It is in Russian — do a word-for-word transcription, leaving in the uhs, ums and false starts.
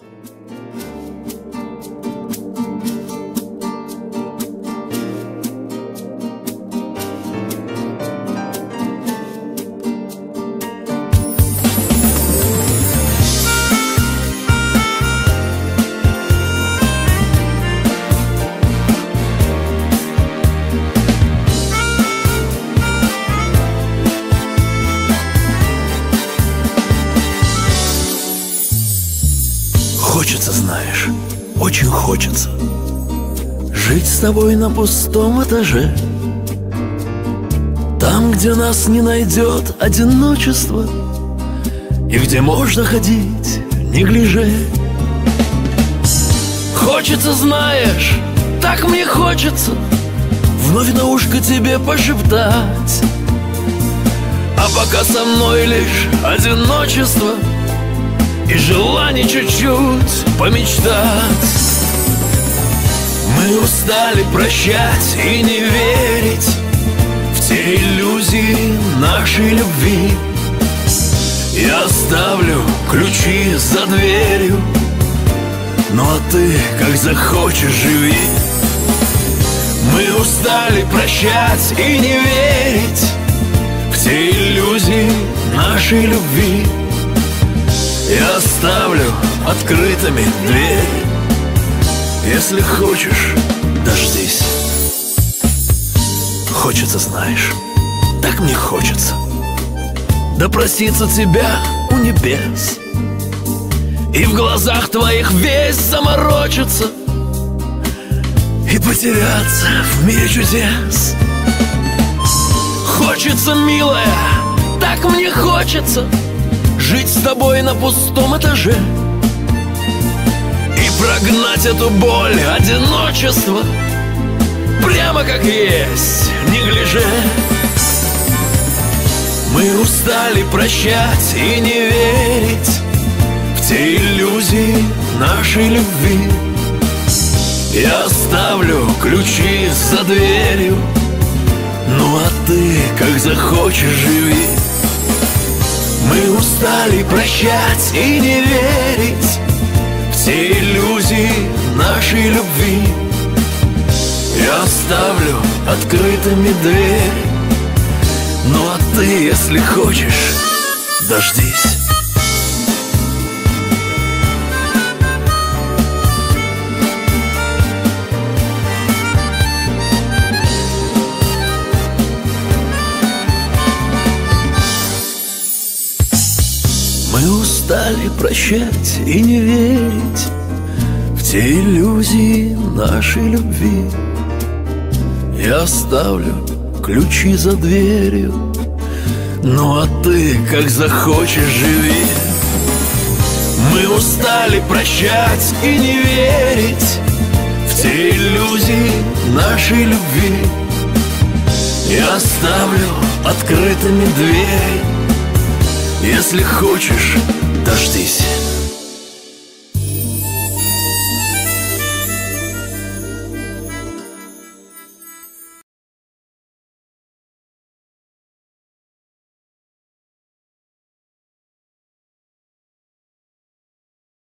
Хочется, знаешь, очень хочется жить с тобой на пустом этаже, там, где нас не найдет одиночество и где можно ходить неглиже. Хочется, знаешь, так мне хочется вновь на ушко тебе пошептать, а пока со мной лишь одиночество и желание чуть-чуть помечтать. Мы устали прощать и не верить в те иллюзии нашей любви. Я оставлю ключи за дверью, ну а ты как захочешь живи. Мы устали прощать и не верить в те иллюзии нашей любви. Я оставлю открытыми дверь. Если хочешь, дождись. Хочется, знаешь, так мне хочется допроситься тебя у небес и в глазах твоих весь заморочиться и потеряться в мире чудес. Хочется, милая, так мне хочется жить с тобой на пустом этаже и прогнать эту боль одиночества прямо как есть, неглиже. Мы устали прощать и не верить в те иллюзии нашей любви. Я оставлю ключи за дверью, ну а ты как захочешь живи. Мы устали прощать и не верить в те иллюзии нашей любви. Я оставлю открытыми дверь, ну а ты, если хочешь, дождись. Мы устали прощать и не верить в те иллюзии нашей любви. Я оставлю ключи за дверью, ну а ты как захочешь живи. Мы устали прощать и не верить в те иллюзии нашей любви. Я оставлю открытыми дверь. Если хочешь, дождись.